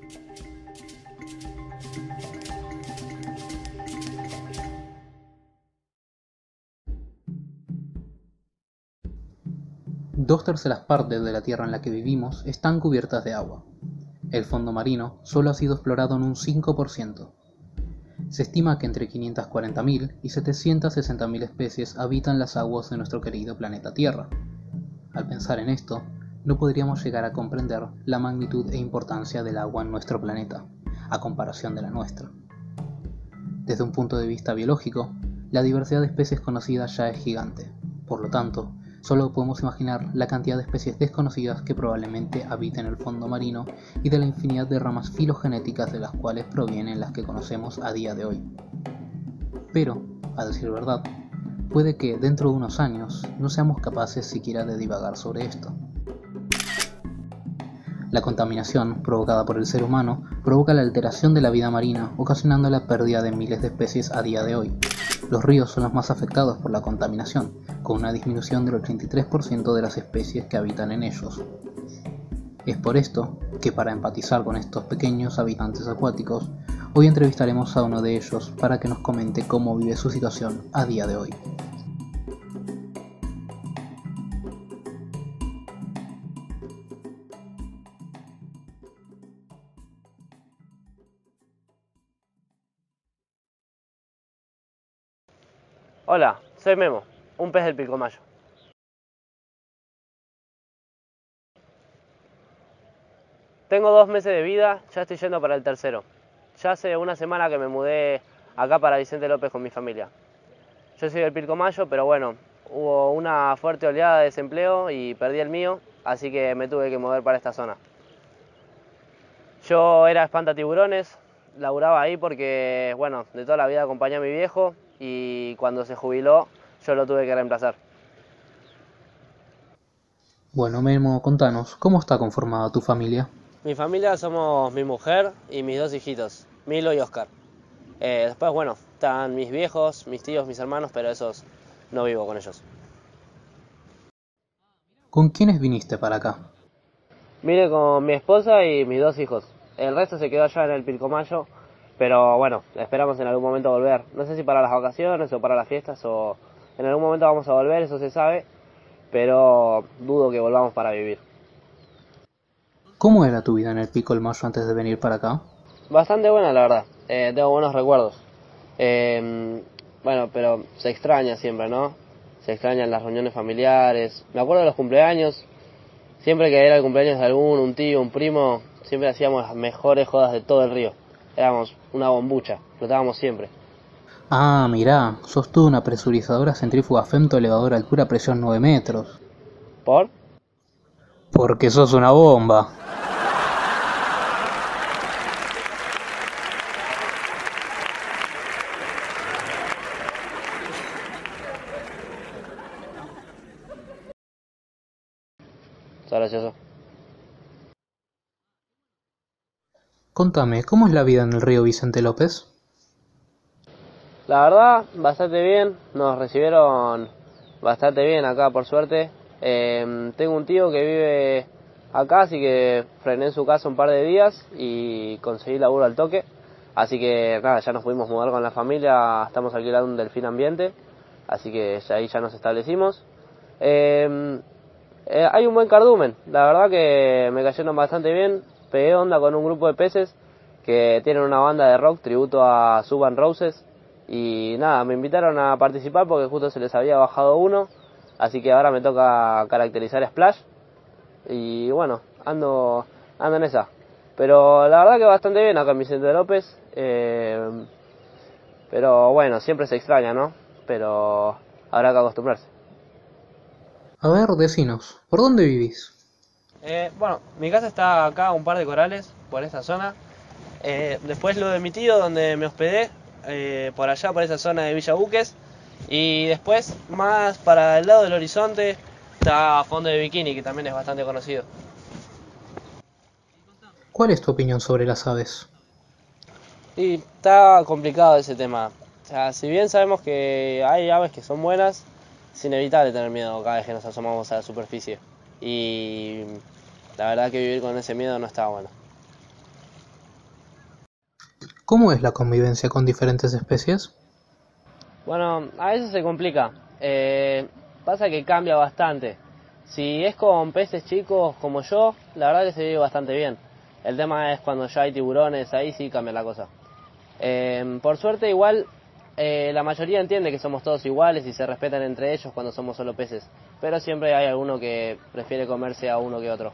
Dos terceras partes de la Tierra en la que vivimos están cubiertas de agua. El fondo marino solo ha sido explorado en un 5%. Se estima que entre 540.000 y 760.000 especies habitan las aguas de nuestro querido planeta Tierra. Al pensar en esto, no podríamos llegar a comprender la magnitud e importancia del agua en nuestro planeta, a comparación de la nuestra. Desde un punto de vista biológico, la diversidad de especies conocidas ya es gigante. Por lo tanto, solo podemos imaginar la cantidad de especies desconocidas que probablemente habiten el fondo marino y de la infinidad de ramas filogenéticas de las cuales provienen las que conocemos a día de hoy. Pero, a decir verdad, puede que dentro de unos años no seamos capaces siquiera de divagar sobre esto. La contaminación provocada por el ser humano provoca la alteración de la vida marina, ocasionando la pérdida de miles de especies a día de hoy. Los ríos son los más afectados por la contaminación, con una disminución del 83% de las especies que habitan en ellos. Es por esto que, para empatizar con estos pequeños habitantes acuáticos, hoy entrevistaremos a uno de ellos para que nos comente cómo vive su situación a día de hoy. Hola, soy Memo, un pez del Pilcomayo. Tengo 2 meses de vida, ya estoy yendo para el tercero. Ya hace una semana que me mudé acá para Vicente López con mi familia. Yo soy del Pilcomayo, pero bueno, hubo una fuerte oleada de desempleo y perdí el mío, así que me tuve que mover para esta zona. Yo era espantatiburones, laburaba ahí porque, bueno, de toda la vida acompañé a mi viejo y cuando se jubiló yo lo tuve que reemplazar. Bueno, Memo, contanos, ¿cómo está conformada tu familia? Mi familia somos mi mujer y mis 2 hijitos, Milo y Oscar. Después, bueno, están mis viejos, mis tíos, mis hermanos, pero esos no vivo con ellos. ¿Con quiénes viniste para acá? Vine con mi esposa y mis 2 hijos. El resto se quedó allá en el Pilcomayo, pero bueno, esperamos en algún momento volver. No sé si para las vacaciones o para las fiestas o en algún momento vamos a volver, eso se sabe, pero dudo que volvamos para vivir. ¿Cómo era tu vida en el Pilcomayo antes de venir para acá? Bastante buena, la verdad. Tengo buenos recuerdos. Bueno, pero se extraña siempre, ¿no? Se extrañan las reuniones familiares. Me acuerdo de los cumpleaños. Siempre que era el cumpleaños de alguno, un tío, un primo, siempre hacíamos las mejores jodas de todo el río. Éramos una bombucha, flotábamos siempre. Ah, mirá, sos tú una presurizadora centrífuga femto elevadora a altura presión 9 metros. ¿Por? Porque sos una bomba. Está gracioso. Contame, ¿cómo es la vida en el río Vicente López? La verdad, bastante bien. Nos recibieron bastante bien acá, por suerte. Tengo un tío que vive acá, así que frené en su casa un par de días y conseguí laburo al toque. Así que nada, ya nos pudimos mudar con la familia, estamos alquilando un delfín ambiente, así que ahí ya nos establecimos. Hay un buen cardumen, la verdad que me cayeron bastante bien. Pegué onda con un grupo de peces que tienen una banda de rock tributo a Suban Roses. Y nada, me invitaron a participar porque justo se les había bajado uno, así que ahora me toca caracterizar Splash. Y bueno, ando en esa. Pero la verdad que bastante bien acá en Vicente López. Pero bueno, siempre se extraña, ¿no? Pero habrá que acostumbrarse. A ver, decinos, ¿por dónde vivís? Bueno, mi casa está acá, un par de corales, por esta zona. Después lo de mi tío, donde me hospedé, por allá, por esa zona de Villa Buques. Y después, más para el lado del horizonte, está Fondo de Bikini, que también es bastante conocido. ¿Cuál es tu opinión sobre las aves? Y está complicado ese tema. O sea, si bien sabemos que hay aves que son buenas, es inevitable tener miedo cada vez que nos asomamos a la superficie. Y la verdad que vivir con ese miedo no está bueno. ¿Cómo es la convivencia con diferentes especies? Bueno, a veces se complica. Pasa que cambia bastante. Si es con peces chicos como yo, la verdad que se vive bastante bien. El tema es cuando ya hay tiburones, ahí sí cambia la cosa. Por suerte igual la mayoría entiende que somos todos iguales y se respetan entre ellos cuando somos solo peces. Pero siempre hay alguno que prefiere comerse a uno que otro.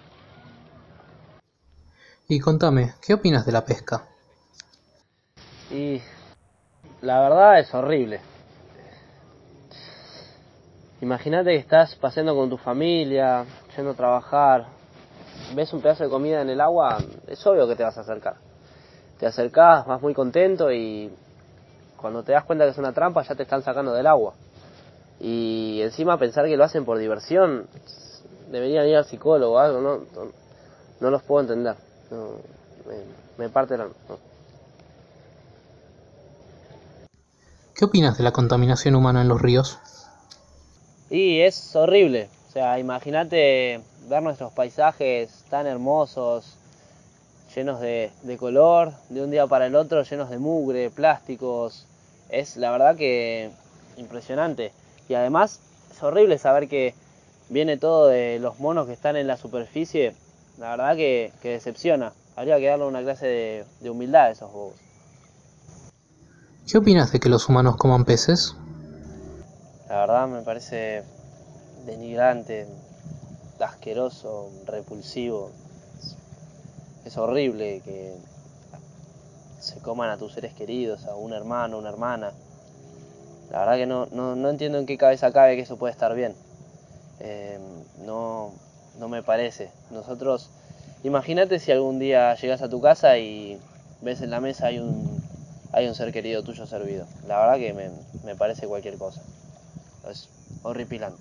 Y contame, ¿qué opinas de la pesca? Y la verdad es horrible. Imagínate que estás paseando con tu familia, yendo a trabajar, ves un pedazo de comida en el agua, es obvio que te vas a acercar. Te acercás, vas muy contento y cuando te das cuenta que es una trampa ya te están sacando del agua. Y encima pensar que lo hacen por diversión, deberían ir al psicólogo o algo, no los puedo entender. No, me parte la... No. ¿Qué opinas de la contaminación humana en los ríos? Y es horrible, o sea, imagínate ver nuestros paisajes tan hermosos, llenos de color, de un día para el otro, llenos de mugre, plásticos. Es la verdad que impresionante. Y además es horrible saber que viene todo de los monos que están en la superficie. La verdad que decepciona. Habría que darle una clase de humildad a esos bobos. ¿Qué opinas de que los humanos coman peces? La verdad me parece denigrante, asqueroso, repulsivo. Es horrible que se coman a tus seres queridos, a un hermano, una hermana. La verdad que no entiendo en qué cabeza cabe que eso puede estar bien. No me parece. Nosotros, imagínate si algún día llegas a tu casa y ves en la mesa hay un ser querido tuyo servido. La verdad que me parece cualquier cosa. Es horripilante.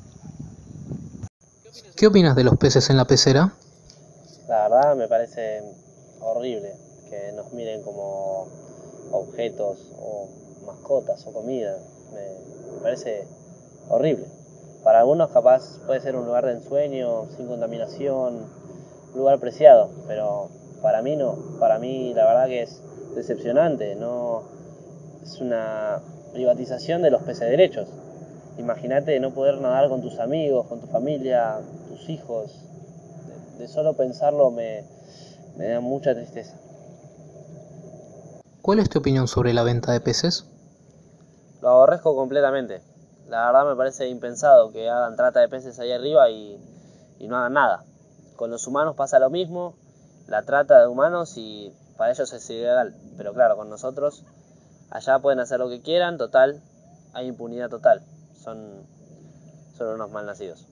¿Qué opinas de los peces en la pecera? La verdad me parece horrible que nos miren como objetos o mascotas o comida. Me parece horrible. Para algunos capaz puede ser un lugar de ensueño, sin contaminación, un lugar preciado, pero para mí no. Para mí la verdad que es decepcionante. No, es una privatización de los pecederechos. Imagínate no poder nadar con tus amigos, con tu familia, tus hijos. De solo pensarlo me da mucha tristeza. ¿Cuál es tu opinión sobre la venta de peces? Lo aborrezco completamente. La verdad me parece impensado que hagan trata de peces ahí arriba y no hagan nada. Con los humanos pasa lo mismo, la trata de humanos y para ellos es ilegal. Pero claro, con nosotros allá pueden hacer lo que quieran, total, hay impunidad total. Son unos malnacidos.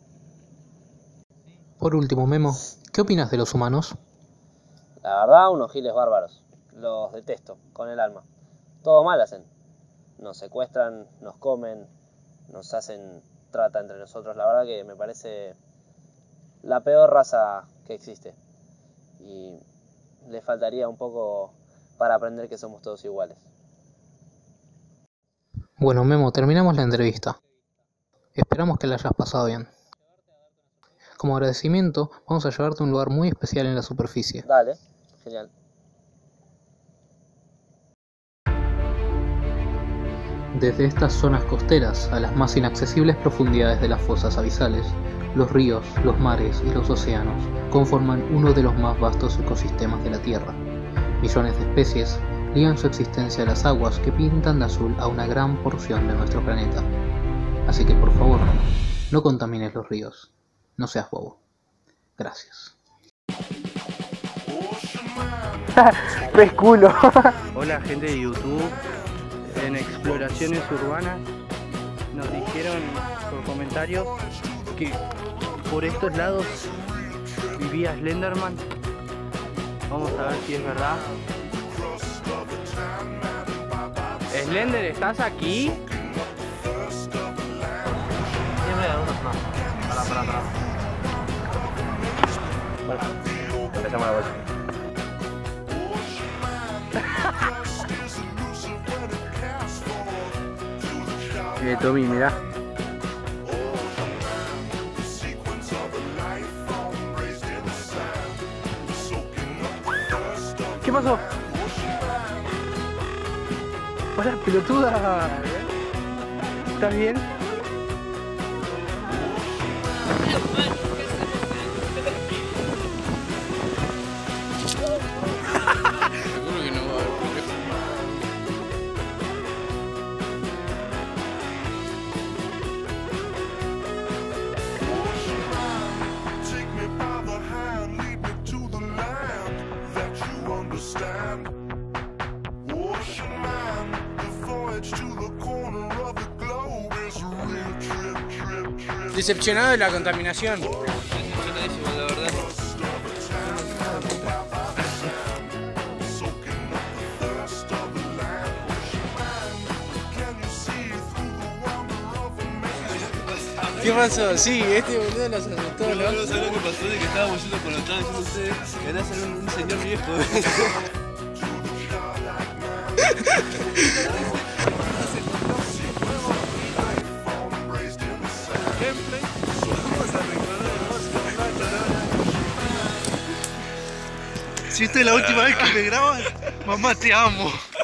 Por último, Memo, ¿qué opinas de los humanos? La verdad, unos giles bárbaros. Los detesto, con el alma. Todo mal hacen. Nos secuestran, nos comen, nos hacen trata entre nosotros. La verdad que me parece la peor raza que existe. Y le faltaría un poco para aprender que somos todos iguales. Bueno, Memo, terminamos la entrevista. Esperamos que la hayas pasado bien. Como agradecimiento, vamos a llevarte a un lugar muy especial en la superficie. Dale, genial. Desde estas zonas costeras a las más inaccesibles profundidades de las fosas abisales, los ríos, los mares y los océanos conforman uno de los más vastos ecosistemas de la Tierra. Millones de especies ligan su existencia a las aguas que pintan de azul a una gran porción de nuestro planeta. Así que por favor, no contamines los ríos. No seas bobo. Gracias. ¡Pez culo! Hola gente de YouTube, en Exploraciones Urbanas nos dijeron por comentarios que por estos lados vivía Slenderman. Vamos a ver si es verdad. Slender, ¿estás aquí? Siempre hay unos más. Para. Bueno, empezamos la vuelta. Tommy, mirá. ¿Qué pasó? Hola, pelotuda. ¿Estás bien? Seguro que no va a haber problema. Take me by the hand, lead me to the land that you understand. Ocean man, the voyage to the corner of the globe is a real trip. Decepcionado de la contaminación. Decepcionadísimo, la verdad. Soaking up the thirst of the land. Ocean man, can you see through the wonder of amazing? ¿Qué pasó? Sí, este boludo los asustó, ¿no? No sabés lo que pasó de que estábamos yendo con lo que estaban diciendo ustedes, que era ser un señor viejo. Si esta es la última vez que me graban, mamá te amo.